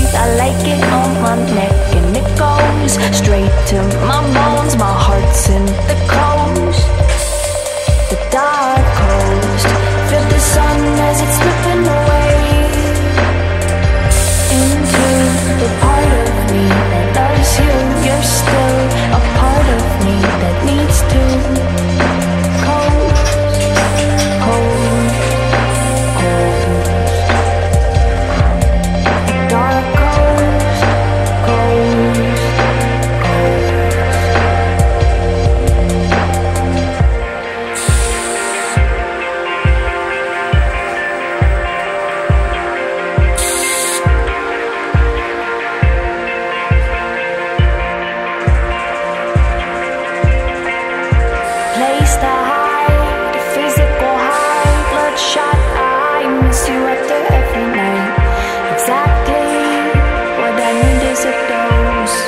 I like it on my neck and it goes straight to my bones. My heart's in the coast, the dark coast. Feel the sun as it's slipping away into the part of me that loves you. You're still a part of me that needs to coast, coast, coast. Dark coast, coast, coast. Place to hide, a physical high, bloodshot eye. Miss you after every night. Exactly what I need is a dose.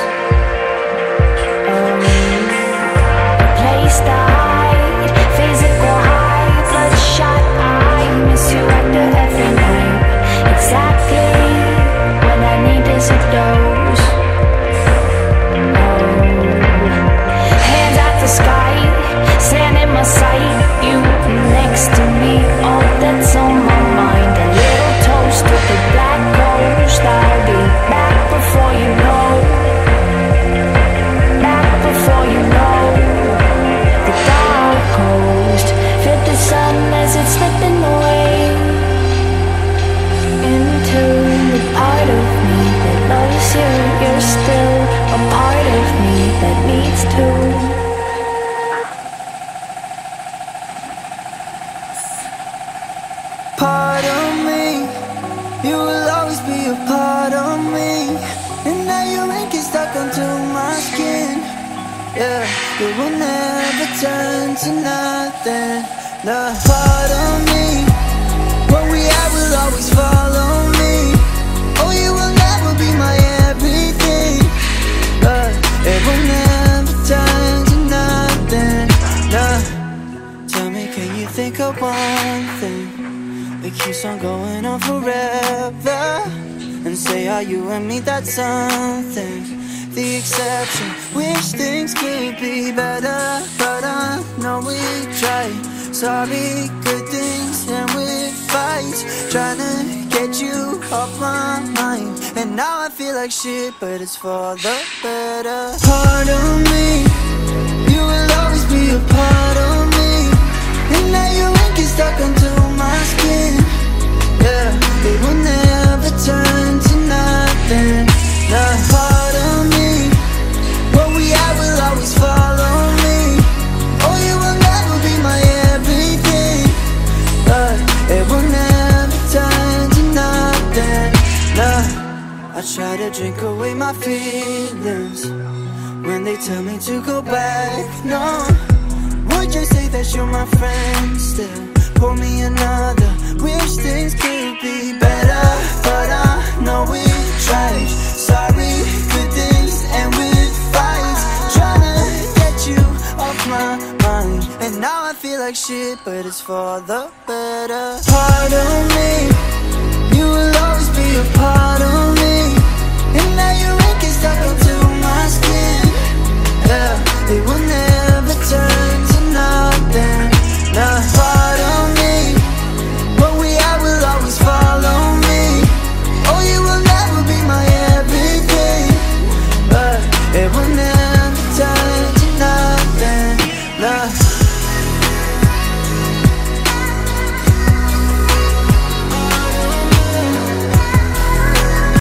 A place to hide, physical high, bloodshot eye. Miss you after every night. Exactly what I need is a dose. Hands at the sky, sand in my sight, you next to me, all that's on my mind. A little toast to the black coast. I'll be back before you know, back before you know. The dark coast, feel the sun as it's slipping away into the part of me that loves you. You're still a part of me that needs to. Part of me, you will always be a part of me. And now your ink is stuck onto my skin. Yeah, it will never turn to nothing. No, part of me, what we have will always follow me. Oh, you will never be my everything, but it will never turn to nothing. No, tell me, can you think of one thing that keeps on going on forever? And say, are you and me that something? The exception, wish things could be better, but I know we tried. Sorry, good things and with fights, trying to get you off my mind. And now I feel like shit, but it's for the better. Part of me, you will always be a part of me. And now your ink is stuck onto my skin. Yeah, it will never turn to nothing. No, part of me, what we have will always follow me. Oh, you will never be my everything, but it will never turn to nothing. No, I try to drink away my feelings when they tell me to go back. No, would you say that you're my friend still? Pour me another, wish things could be better, but I know we tried. Sorry, good things and with fights, trying to get you off my mind. And now I feel like shit, but it's for the better. Part of me, you will always be a part of me. And now your ink is stuck onto my skin. Yeah, it will never